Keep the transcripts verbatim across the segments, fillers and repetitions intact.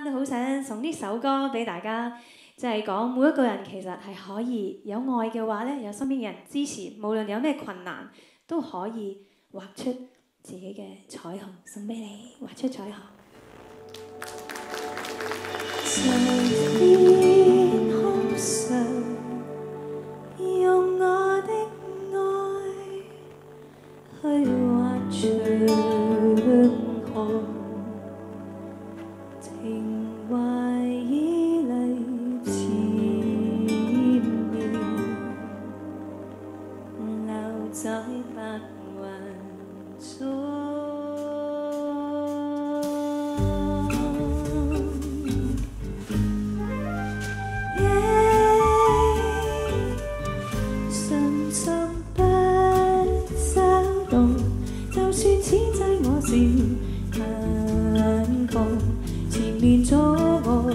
都好想送呢首歌俾大家，即係講每一個人其實係可以有愛嘅話咧，有身邊嘅人支持，無論有咩困難都可以畫出自己嘅彩虹，送俾你，畫出彩虹。在天空上，用我的愛去畫長虹，情懷已嚟纏綿，留在白雲中。前面阻礙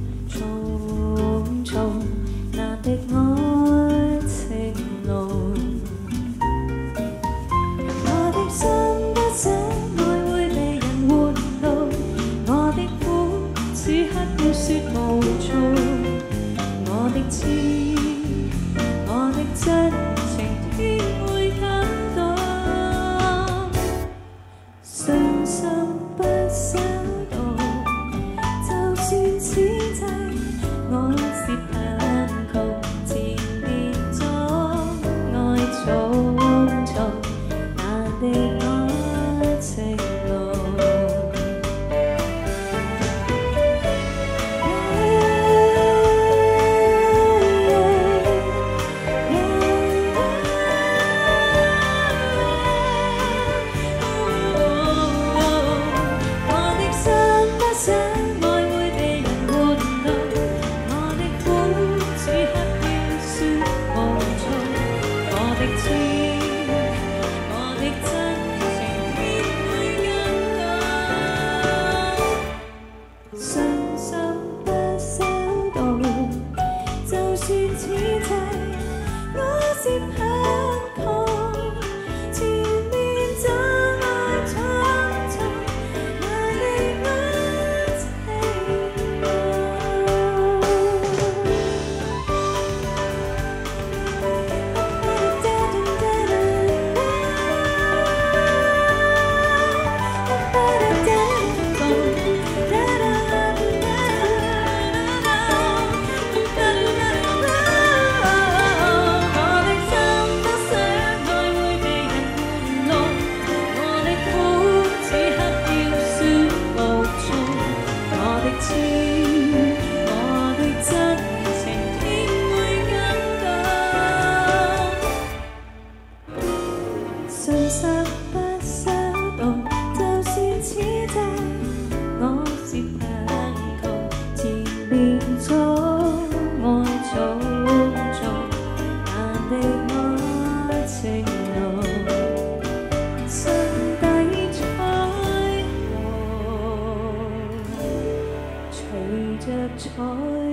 重重難敵愛情路，我的心不捨愛會被人玩弄，我的苦此刻要說無從，我的痴我的真情天會感動，信心不捨。算此際，我是貧窮，前面阻礙重重難敵愛情路。我的心不捨。信心不稍動，就算此際我是貧窮，前面阻礙重重難敵愛情路，心底彩虹隨着彩